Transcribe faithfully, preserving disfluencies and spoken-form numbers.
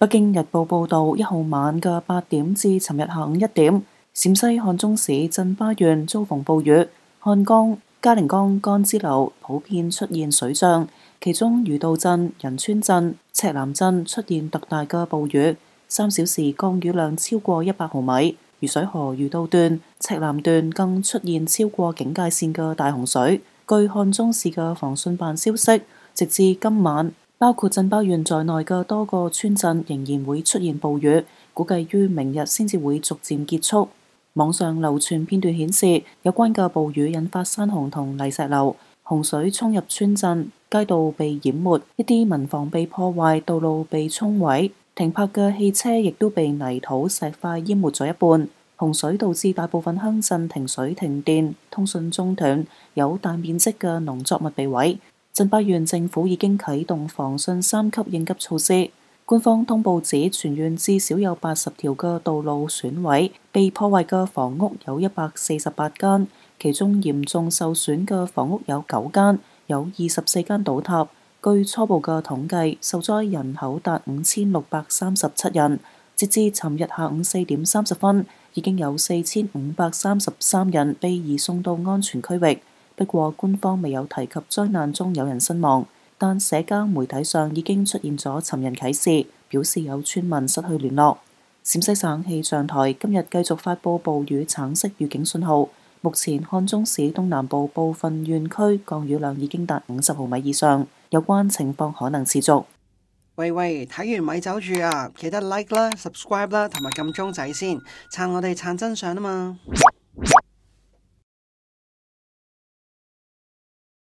北京日報報導，一號晚嘅八點至尋日下午一點，陝西漢中市鎮巴縣遭逢暴雨，漢江、嘉陵江幹支流普遍出現水漲，其中余道鎮、仁川鎮、赤南鎮出現特大嘅暴雨，三小時降雨量超過一百毫米。渝水河余道段、赤南段更出現超過警戒線嘅大洪水。據漢中市嘅防汛辦消息，直至今晚，包括鎮巴縣在內嘅多個村鎮仍然會出現暴雨，估計於明日先至會逐漸結束。網上流傳片段顯示，有關嘅暴雨引發山洪同泥石流，洪水沖入村鎮，街道被淹沒，一啲民房被破壞，道路被沖毀。停泊嘅汽車亦都被泥土石塊淹沒咗一半。洪水導致大部分鄉鎮停水停電，通訊中斷，有大面積嘅農作物被毀。鎮巴縣政府已經啟動防汛三級應急措施。官方通報指，全縣至少有八十條嘅道路損毀，被破壞嘅房屋有一百四十八間，其中嚴重受損嘅房屋有九間，有二十四間倒塌。據初步嘅統計，受災人口達五千六百三十七人。截至尋日下午四點三十分，已經有四千五百三十三人被移送到安全區域。不過，官方未有提及災難中有人身亡，但社交媒體上已經出現咗尋人啟事，表示有村民失去聯絡。陝西省氣象台今日繼續發佈暴雨橙色預警信號。目前漢中市東南部部分縣區降雨量已經達五十毫米以上，有關情況可能持續。 喂喂，睇完咪走住啊！記得 like 啦、subscribe 啦，同埋撳鐘仔先，撐我哋撐真相啊嘛〜